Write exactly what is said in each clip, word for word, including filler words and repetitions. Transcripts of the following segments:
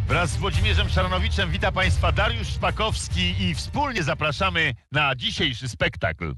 Wraz z Włodzimierzem Szaranowiczem wita Państwa Dariusz Szpakowski i wspólnie zapraszamy na dzisiejszy spektakl.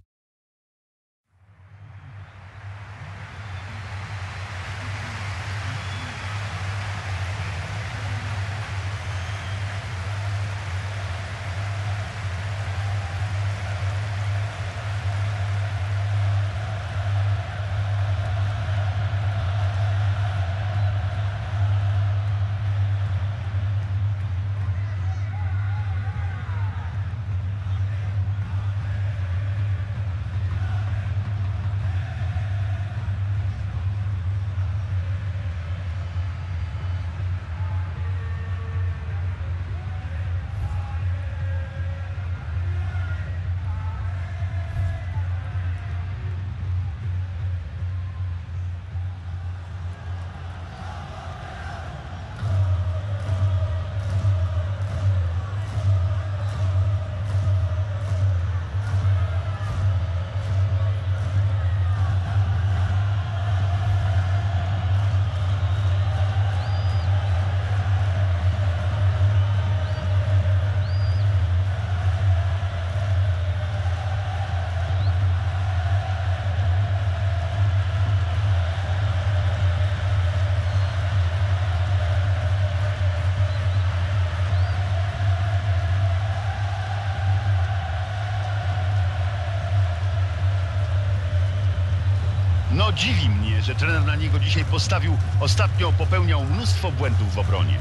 No dziwi mnie, że trener na niego dzisiaj postawił. Ostatnio popełniał mnóstwo błędów w obronie.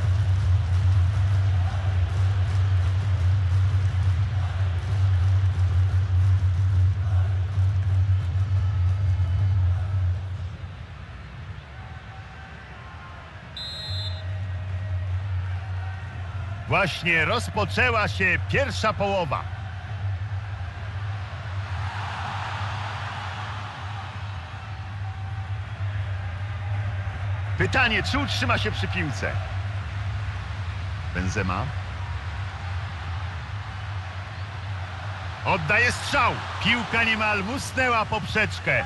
Właśnie rozpoczęła się pierwsza połowa. Pytanie, czy utrzyma się przy piłce? Benzema. Oddaje strzał. Piłka niemal musnęła poprzeczkę.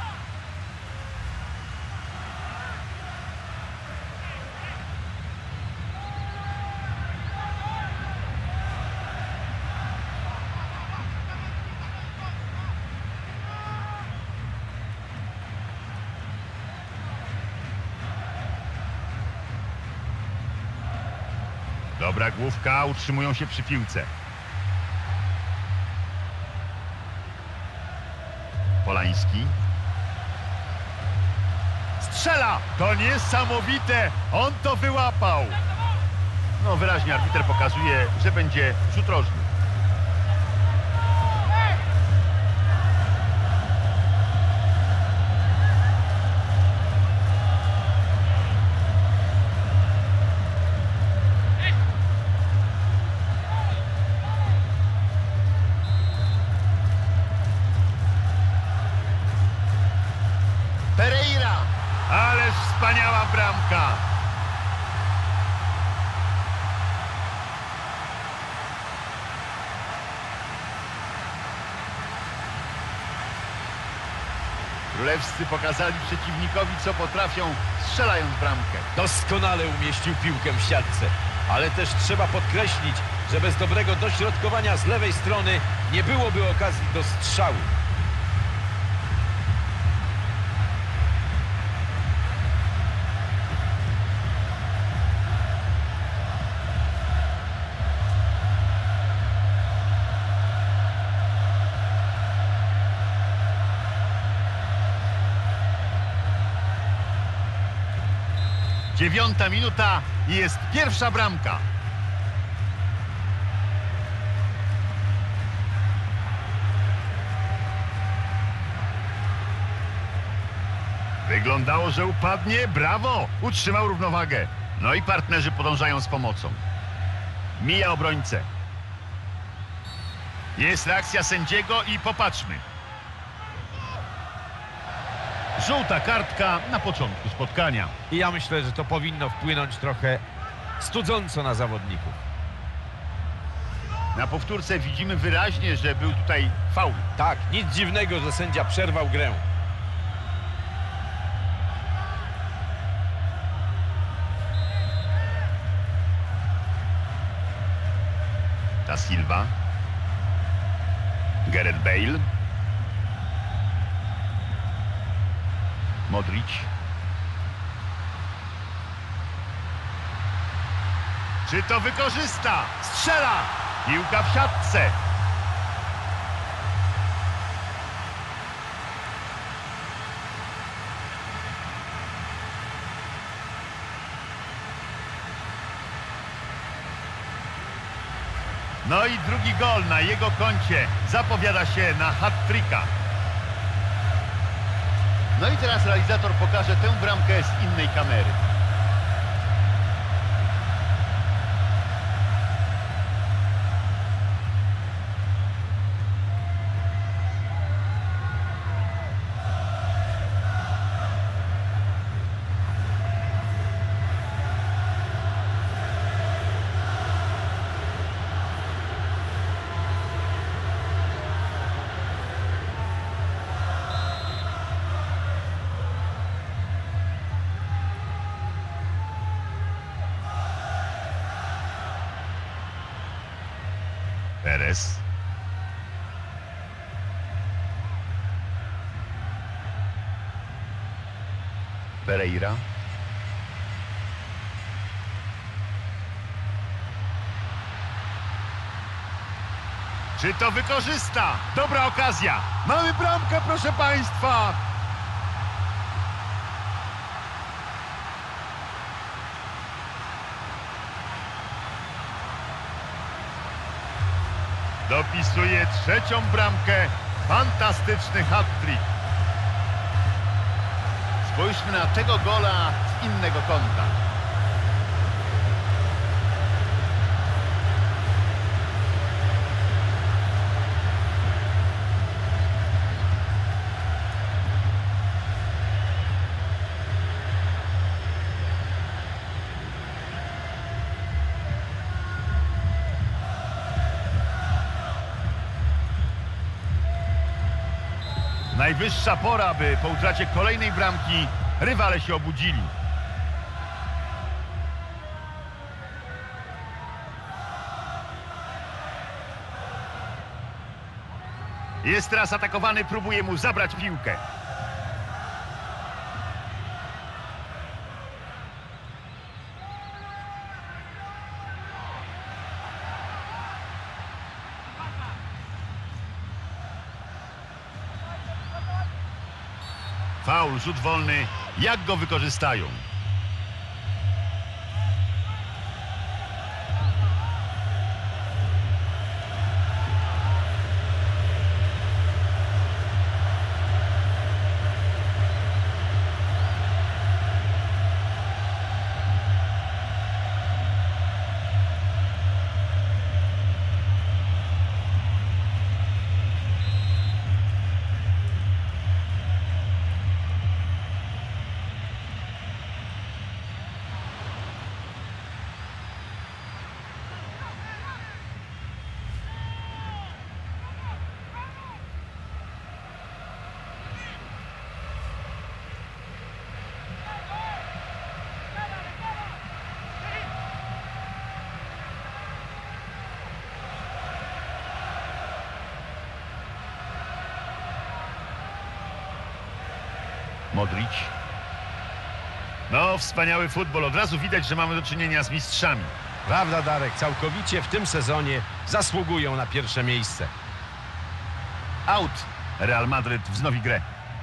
Dobra główka, utrzymują się przy piłce. Polański. Strzela! To niesamowite! On to wyłapał! No wyraźnie arbiter pokazuje, że będzie rzut rożny. Pereira! Ależ wspaniała bramka! Królewscy pokazali przeciwnikowi, co potrafią, strzelając bramkę. Doskonale umieścił piłkę w siatce, ale też trzeba podkreślić, że bez dobrego dośrodkowania z lewej strony nie byłoby okazji do strzału. Dziewiąta minuta i jest pierwsza bramka. Wyglądało, że upadnie. Brawo! Utrzymał równowagę. No i partnerzy podążają z pomocą. Mija obrońcę. Jest reakcja sędziego i popatrzmy. Żółta kartka na początku spotkania. I ja myślę, że to powinno wpłynąć trochę studząco na zawodników. Na powtórce widzimy wyraźnie, że był tutaj faul. Tak, nic dziwnego, że sędzia przerwał grę. Da Silva. Gareth Bale. Modric. Czy to wykorzysta? Strzela! Piłka w siatce. No i drugi gol na jego koncie zapowiada się na hat-tricka. No i teraz realizator pokaże tę bramkę z innej kamery. Perez. Pereira. Czy to wykorzysta? Dobra okazja. Mamy bramkę, proszę państwa. Dopisuje trzecią bramkę. Fantastyczny hat-trick. Spójrzmy na tego gola z innego kąta. Najwyższa pora, by po utracie kolejnej bramki rywale się obudzili. Jest teraz atakowany, próbuje mu zabrać piłkę. Faul, rzut wolny. Jak go wykorzystają? Modric. No, wspaniały futbol. Od razu widać, że mamy do czynienia z mistrzami. Prawda, Darek, całkowicie w tym sezonie zasługują na pierwsze miejsce. Out. Real Madryt wznowi grę.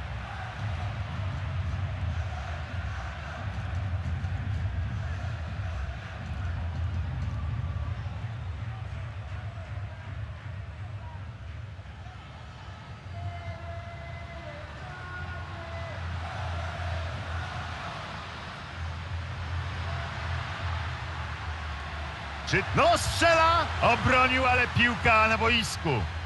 Czy... No, strzela! Obronił, ale piłka na boisku.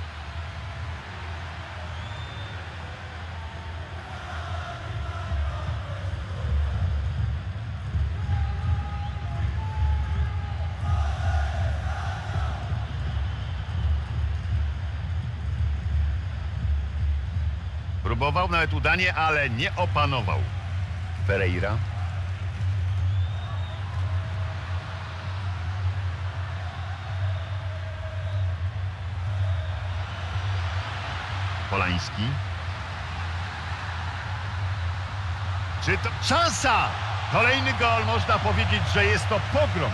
Próbował nawet udanie, ale nie opanował. Pereira. Polański. Czy to szansa? Kolejny gol, można powiedzieć, że jest to pogrom.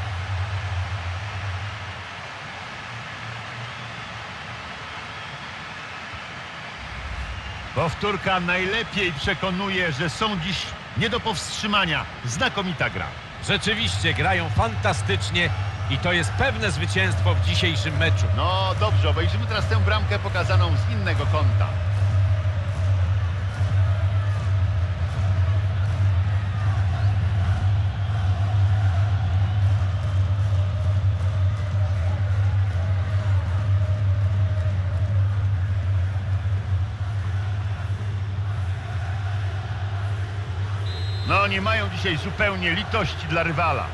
Powtórka najlepiej przekonuje, że są dziś nie do powstrzymania. Znakomita gra. Rzeczywiście grają fantastycznie i to jest pewne zwycięstwo w dzisiejszym meczu. No dobrze, obejrzymy teraz tę bramkę pokazaną z innego kąta. No nie mają dzisiaj zupełnie litości dla rywala.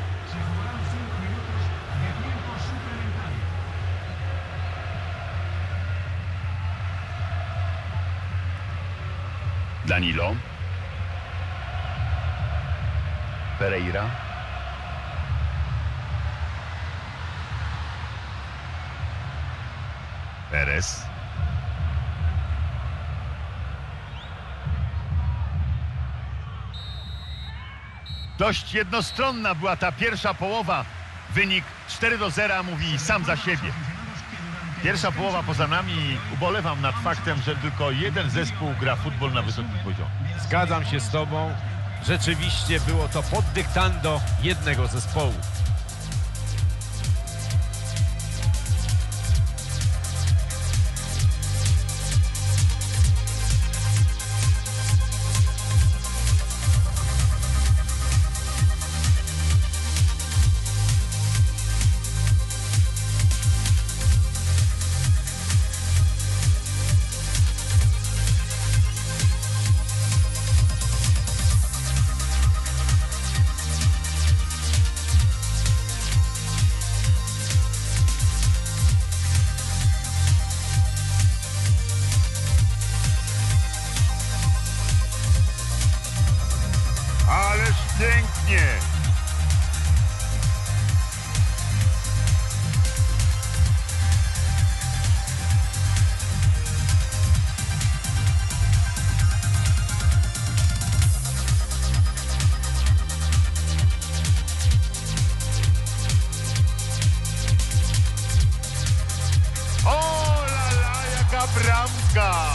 Danilo. Pereira. Perez. Dość jednostronna była ta pierwsza połowa. Wynik cztery do zera mówi sam za siebie. Pierwsza połowa poza nami i ubolewam nad faktem, że tylko jeden zespół gra futbol na wysokim poziomie. Zgadzam się z tobą. Rzeczywiście było to pod dyktando jednego zespołu. Ależ pięknie! O la la, jaka bramka!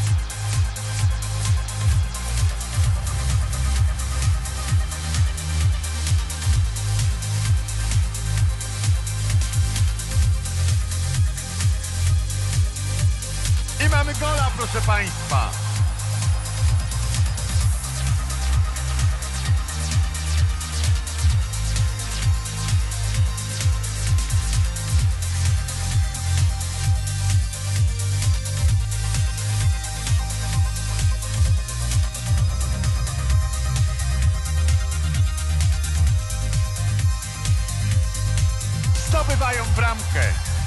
I mamy gola, proszę państwa. Zdobywają bramkę.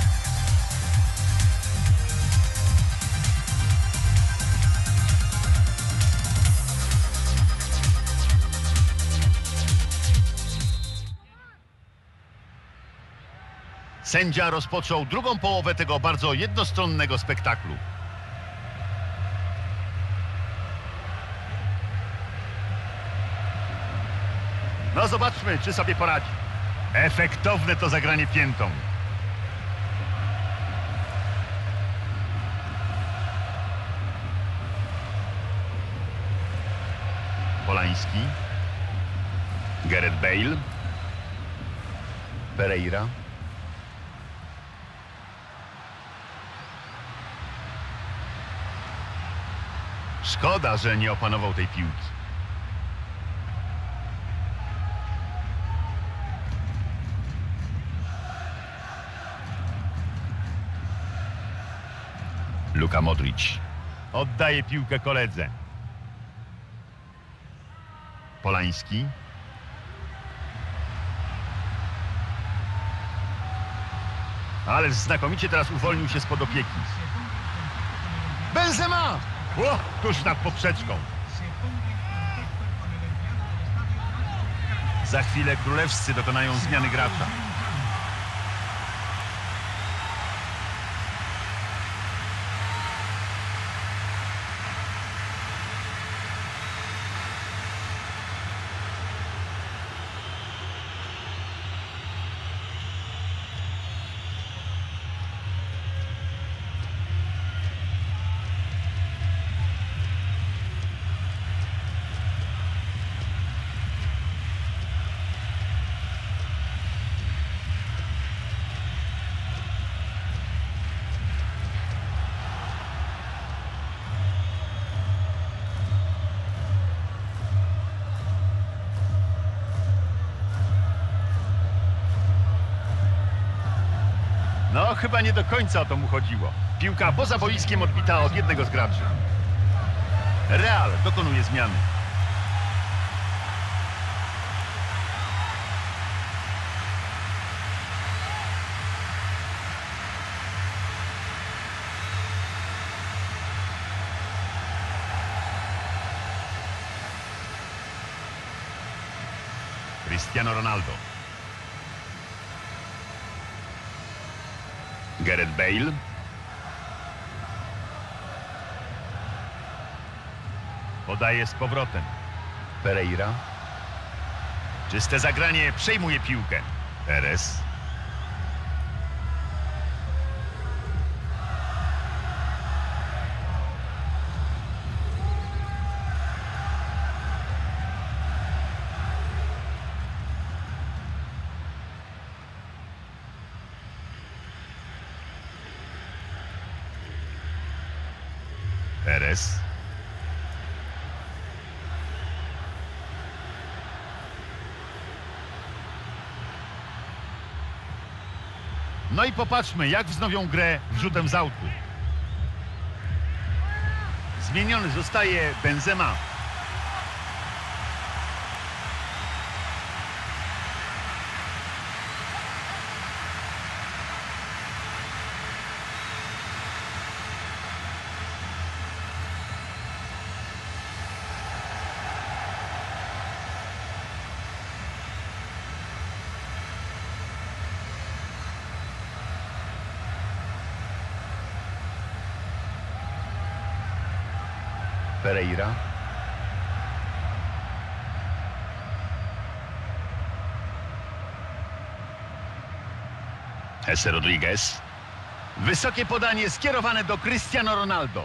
Sędzia rozpoczął drugą połowę tego bardzo jednostronnego spektaklu. No zobaczmy, czy sobie poradzi. Efektowne to zagranie piętą. Polański. Gareth Bale. Pereira. Szkoda, że nie opanował tej piłki. Luka Modric. Oddaje piłkę koledze. Polański. Ależ znakomicie teraz uwolnił się spod opieki. Benzema! O, tuż nad poprzeczką. Za chwilę królewscy dokonają zmiany gracza. No, chyba nie do końca o to mu chodziło. Piłka poza boiskiem odbita od jednego z graczy. Real dokonuje zmiany. Cristiano Ronaldo. Gareth Bale. Podaje z powrotem. Pereira. Czyste zagranie, przejmuje piłkę. Perez. Perez. No i popatrzmy, jak wznowią grę wrzutem z autu. Zmieniony zostaje Benzema. Pereira. Jesse Rodriguez. Wysokie podanie skierowane do Cristiano Ronaldo.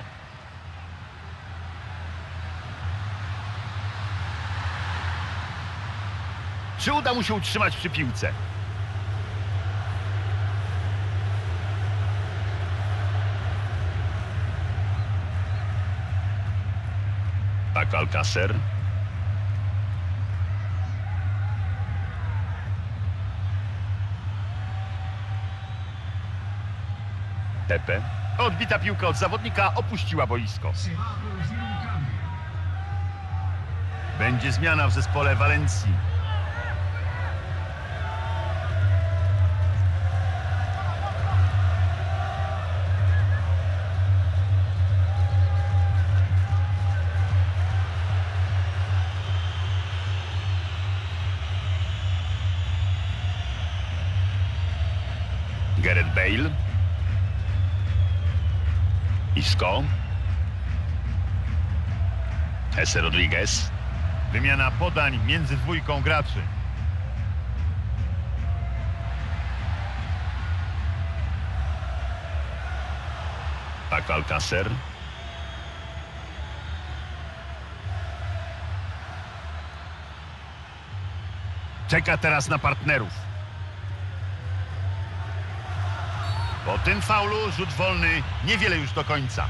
Czy uda mu się utrzymać przy piłce? Tak, Alcácer. Pepe. Odbita piłka od zawodnika opuściła boisko. Będzie zmiana w zespole Walencji. Gareth Bale. Isco. Jesse Rodriguez. Wymiana podań między dwójką graczy. Tak, Alcácer. Czeka teraz na partnerów. Po tym faulu rzut wolny, niewiele już do końca.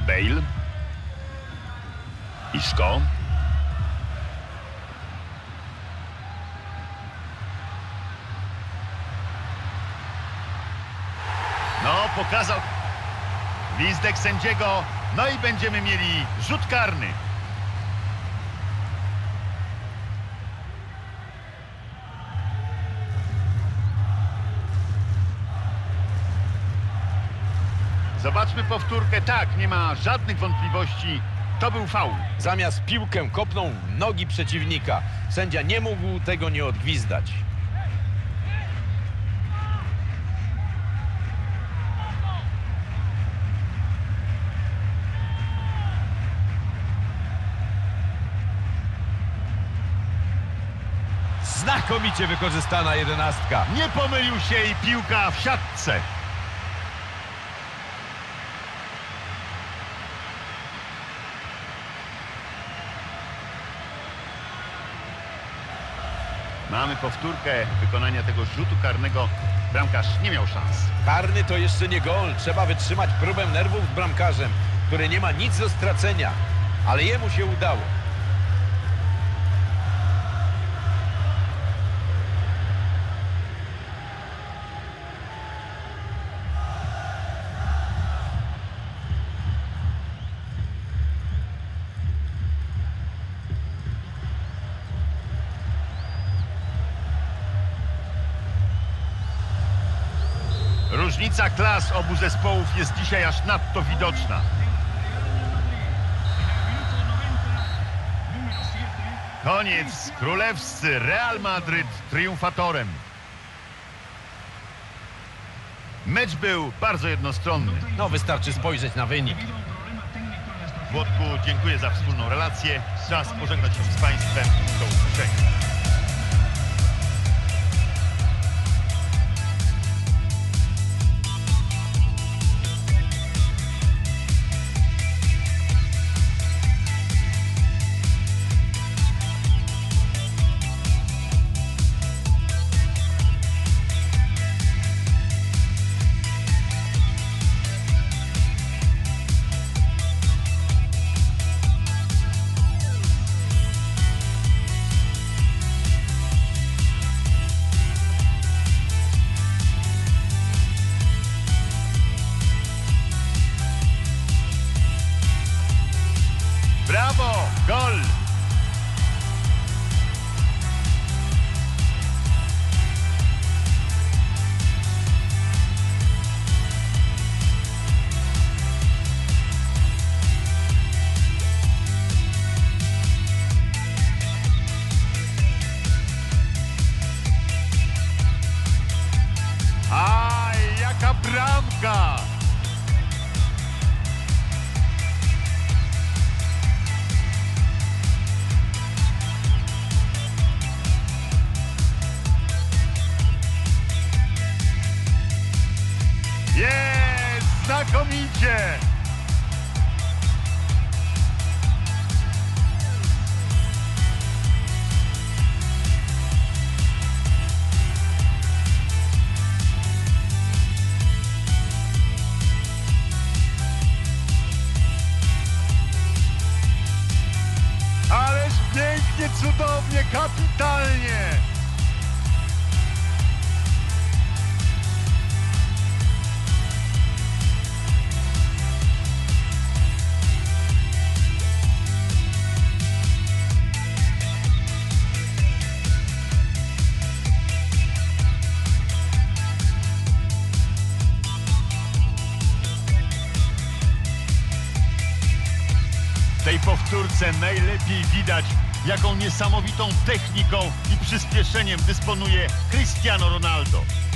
Bale. Isco. No, pokazał gwizdek sędziego. No i będziemy mieli rzut karny. Zobaczmy powtórkę. Tak, nie ma żadnych wątpliwości. To był faul. Zamiast piłkę kopnął w nogi przeciwnika. Sędzia nie mógł tego nie odgwizdać. Znakomicie wykorzystana jedenastka. Nie pomylił się i piłka w siatce. Mamy powtórkę wykonania tego rzutu karnego. Bramkarz nie miał szans. Karny to jeszcze nie gol. Trzeba wytrzymać próbę nerwów z bramkarzem, który nie ma nic do stracenia. Ale jemu się udało. Różnica klas obu zespołów jest dzisiaj aż nadto widoczna. Koniec. Królewscy Real Madryt triumfatorem. Mecz był bardzo jednostronny. No, wystarczy spojrzeć na wynik. Włodku, dziękuję za wspólną relację. Czas pożegnać się z Państwem. Do usłyszenia. Brawo! Gol! Aj, jaka bramka! Jest! Znakomicie! Ależ pięknie, cudownie, kapitalnie! W tej powtórce najlepiej widać, jaką niesamowitą techniką i przyspieszeniem dysponuje Cristiano Ronaldo.